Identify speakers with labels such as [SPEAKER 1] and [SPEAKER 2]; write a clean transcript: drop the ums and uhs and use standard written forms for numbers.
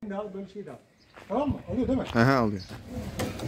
[SPEAKER 1] Al böyle şeyi de al. Tamam mı? Alıyor değil mi?
[SPEAKER 2] Aha alıyor.